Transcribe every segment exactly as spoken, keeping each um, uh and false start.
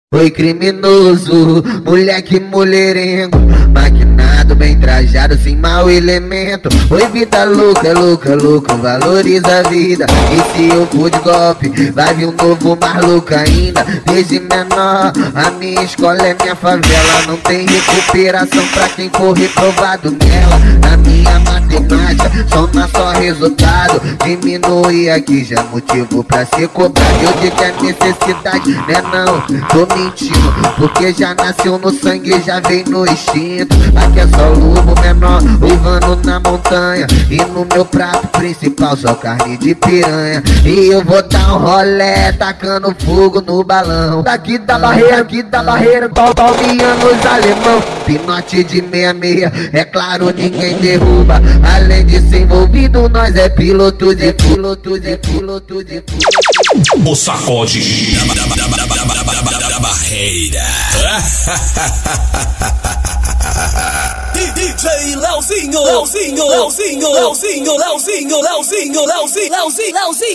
Oi criminoso, moleque mulherengo, maquinado, bem trajado, sem mau elemento. Oi vida louca, louca, louca, valoriza a vida. E se eu for de golpe, vai vir um novo mais louco ainda. Desde menor, a minha escola é minha favela. Não tem recuperação pra quem for reprovado nela. Na minha matemática, soma só resultado. Diminui aqui já motivo pra ser cobrado. Eu digo que é necessidade, né não, tô mentindo, porque já nasceu no sangue, já veio no instinto. Aqui é só lobo menor, uivando na montanha. E no meu prato principal só carne de piranha. E eu vou dar um rolé, tacando fogo no balão. Daqui da barreira, aqui da barreira, palmiando os alemão. Pinote de meia meia, é claro ninguém derruba. Além de ser envolvido, nós é piloto de piloto de piloto de piloto. O sacode da, da, da, da, da, da, da, da barreira. D J Leozinho, Leozinho, Leozinho, Leozinho, Leozinho, Leozinho, Leozinho, Leozinho, Leozinho, Leozinho,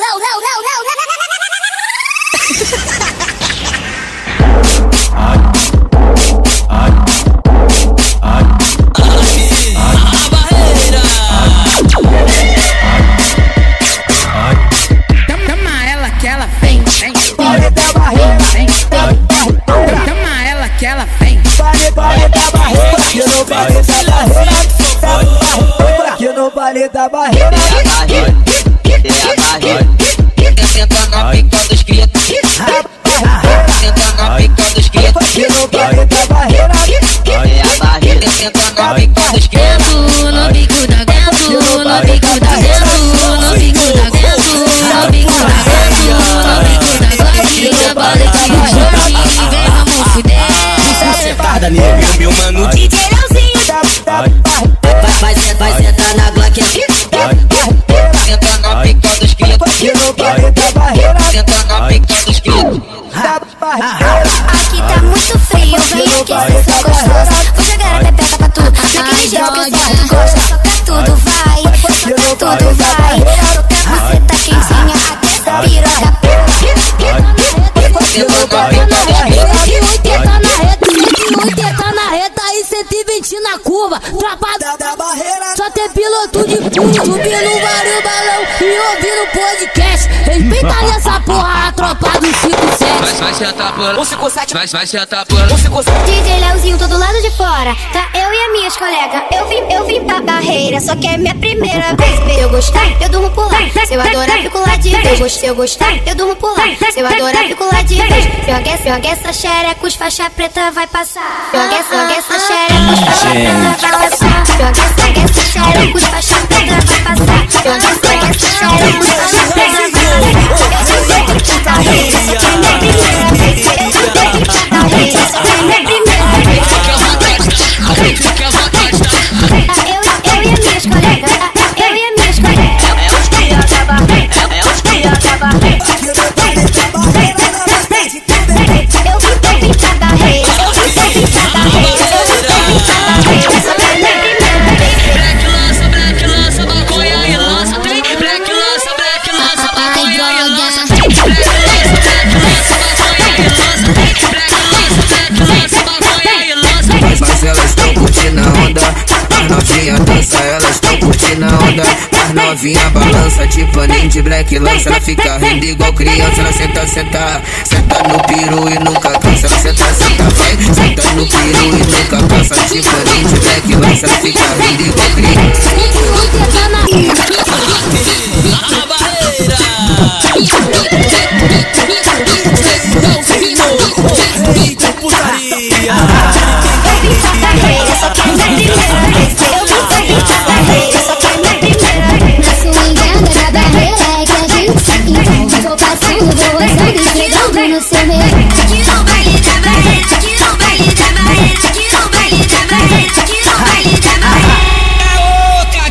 Chama ela que ela vem, vem. Chama ela que ela vem. Que no vale da barreira, que no vale da barreira. Senta na pica dos gritos, senta na pica dos gritos. Que no vale da barreira, É a barreira, senta na pica dos gritos. No bico da gato, no bico da gato, no bico da gato, no bico da gato, no bico da gato. Bola de jogo, vem vamos fuder. Sentada nele, meu mano D J Leozinho. Vai, vai sentar na Glock aqui. Senta na pica dos gritos. que no vale da barreira, Senta na pica dos gritos. da barreira. Aqui tá muito frio, vem aquecer seu gostoso. Vou jogar a pepeca pra tu, daquele jeito que o Zé gosta. Soca tudo vai, soca tudo vai. Soca você tá quentinha, até essa piroca. Senta na pica dos gritos. cento e oitenta na reta, cento e oitenta na reta e cento e vinte na curva. Tropa Da barreira, só tem piloto de curva, subindo vários balão e ouvindo podcast. Respeita nessa porra, a tropa do cinco sete. Vai sentar por um cinco sete, vai, vai sentar por um cinco sete. D J Leozinho, tô do lado de fora. Tá eu e as minhas colegas. Eu vim, eu vim pra barreira, só que é minha primeira vez. Se eu gostar, eu durmo por lá. Se eu adorar, fico lá de vez. Se eu gostar, eu durmo por lá. Se eu adorar, fico lá de vez. Se eu aquecer, se eu aquecer xereca, os faixa preta vai passar. Se eu aquecer, se eu aquecer xereca, os faixa preta vai passar. Se eu aquecer, se eu aquecer xereca, os faixa preta vai passar. Se eu aquecer, se eu aquecer xereca, os faixa preta vai passar. Eu sei que tu tá rindo, só que é minha primeira vez. Eu sei que tu tá rindo, só que é minha primeira vez. Fica à vontade, tá? Eu, eu e as minhas colegas, eu e as minhas colegas. É os cria da barreira, é os cria da barreira. que no vale da barreira, Eu vim, eu vim pra barreira, eu vim, eu vim pra barreira, eu vim, eu vim pra barreira. Só que é minha primeira vez. Black lança, black lança, maconha e lança. Tem black lança, black lança, maconha e lança. Black lança, black lança, maconha e lança. Black lança, black lança, maconha e lança. Mas elas tão curtindo a onda, as novinha dança, elas tão curtindo a onda. As novinha balança, tipo nem de black lança. Ela fica rindo igual criança, ela senta, senta. Senta no piru e nunca cansa. Ela senta, senta, vai. Senta no piru e nunca cansa. Tipo nem de black lança, ela fica rindo igual criança. A barreira. Putaria. Eu vim pra barreira, só que é minha primeira vez. Eu vim, eu vim pra barreira, só que é minha primeira vez. Na swingada da barreira é que a gente se encontra. Vou passando, vou passando, esfregando no seu meio. Aqui no baile da barreira, aqui no baile da barreira, aqui no baile da barreira, aqui no baile da barreira. É o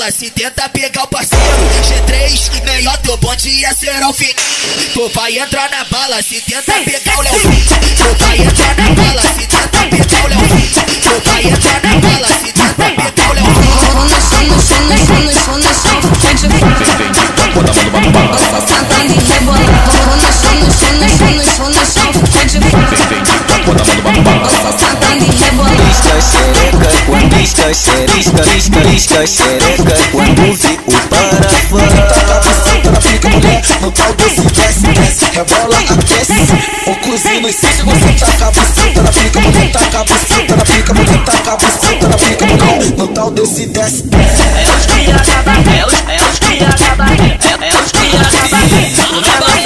bala, se tenta pegar o parceiro. G três, melhor teu bonde ia ser ao fim. Tu vai entrar na bala, se tenta pegar o Léo. Tu vai entrar na bala, se tenta pegar o Léo. Tu vai entrar na bala, se tenta pegar o Léo. Vou no chão, no chão, no chão, no chão, no chão, fica de fora. Você sentando e rebolando. Vou no chão, no chão, no chão, no chão, no chão, fica de fora. Você sentando e rebolando. Isca xereca, quando isca xereca, isca, isca xereca, quando vi o parafã. Taca a buceta na pica, mulher, no tal desse desce, desce, rebola, aquece. O cozinho insiste, você taca a buceta na pica, mulher, taca a buceta na pica, mulher, taca a buceta na pica, mulher, no tal desse desce, desce. É os que acaba, é os, é os que acaba, é, é os que acaba.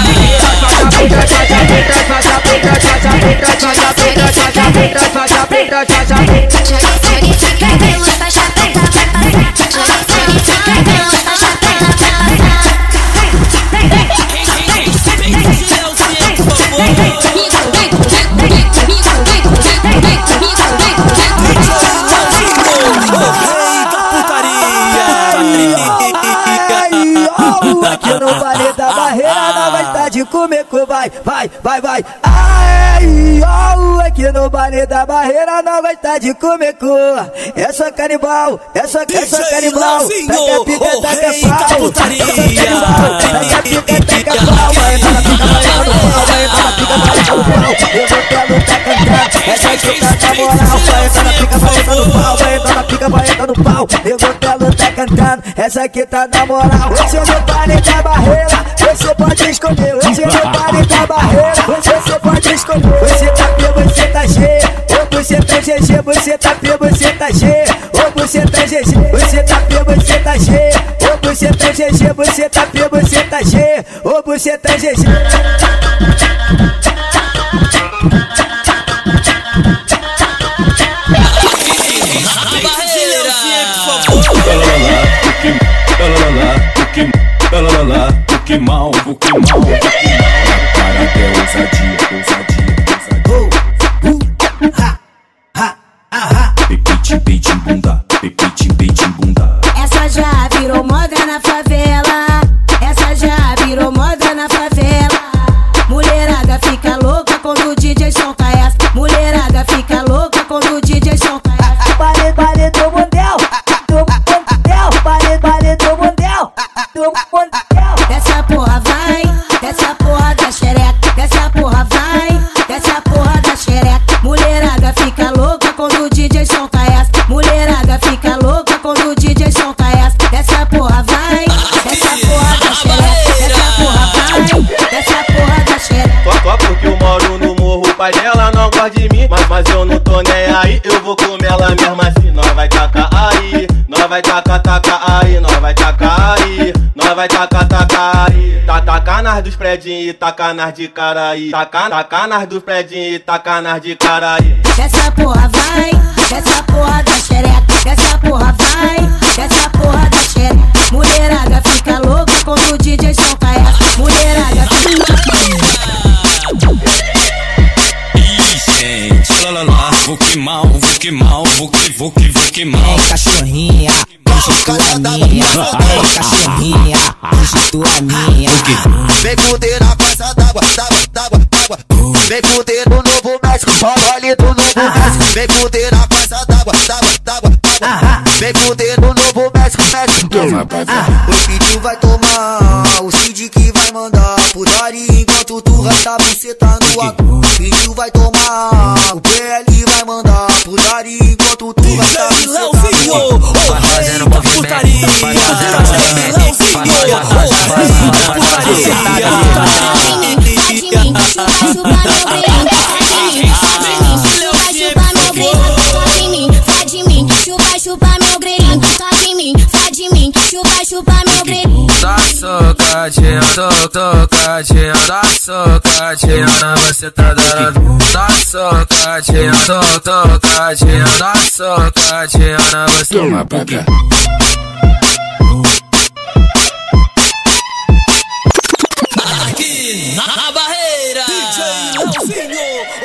Aqui no Vale da Barreira não vai estar de comer, vai, vai, vai, vai. Ai, ó, aqui no Vale da Barreira não vai estar de comer, é só canibal, é só, é só canibal. Taca pica, taca pau, é só canibal. Taca pica, taca pau, vai entrar na pica, vai entrar no pau, vai entrar na pica, vai entrar no pau. Eu vou pelo tá cantando, essa aqui tá na moral. Vai entrar na pica, vai entrar no pau, vai entrar na pica, vai entrar no pau. Eu vou pelo tá cantando, essa aqui tá na moral. Esse é o meu Vale da Barreira, você pode escolher. Esse é o meu Vale da Barreira, você pode escolher. Você tá P, você tá G, ou você tá G G. Você tá P, você tá G, ou você tá G G. Você tá P, você tá G, ou você tá G G. Você tá P, você tá G, ou você tá G G. O que mal, o que mal, o que mal. Para até ousadia, ousadia, ousadia. Pepite, peite, bunda, pepite, peite, bunda. Essa já virou moda na favela. Essa já virou moda na favela. Mulherada fica louca quando o D J solta essa. Mulherada fica louca quando o D J solta essa. Vale, vale do mundial, do mundial, vale, vale do mundial, do mundial. Dessa porra vai, dessa porra da xereca. Dessa porra vai, dessa porra da xereca. Mulherada fica louca quando o D J solta essa. Mulherada fica louca quando o D J solta essa. Dessa porra vai, dessa porra da xereca. Dessa porra vai, dessa porra da xereca. Só, só porque eu moro no morro, o pai dela não gosta de mim. Mas, mas eu não tô nem aí, eu vou comer ela mesmo assim. Nós vai tacar aí, nós vai tacar, tacar aí, nós vai tacar aí, nós vai tacar, tacar aí. Tá tacar nas dos predinhos e tacar nas de cara aí. Tacar, tacar nas dos predinhos e tacar nas de cara aí. Dessa porra vai, dessa porra da xereca. Dessa porra vai, dessa porra da xereca. Mulherada fica louca quando o D J solta essa. Mulherada fica Ih, gente, lá lá lá. Vou que mal, vou que mal, vou que, vou que, vou que mal. É cachorrinha, hoje tu é minha. É cachorrinha, hoje tu é minha. Vem fuder na praça d'água, d'água, d'água, d'água. Vem fuder no Novo México, olha do Novo México. Vem fuder na praça d'água, d'água, d'água, d'água. Vem fuder no Novo México, México. O Pidinho vai tomar, o Cid que vai mandar putaria enquanto tu rasta buceta no agu. O Pidinho vai tomar, o P L vai mandar putaria enquanto tu rasta buceta no agu. Vai fazendo movimento, vai fazendo movimento, vai Chupa meu grelhinho, toca em mim, faz de mim, chupa, chupa meu grelhinho. Dá socadinha, to, tocadinha, dá socadinha na você tá dando. Dá socadinha, to, tocadinha, dá socadinha na você. Toma pra cá. Aqui na barreira, D J Leozinho,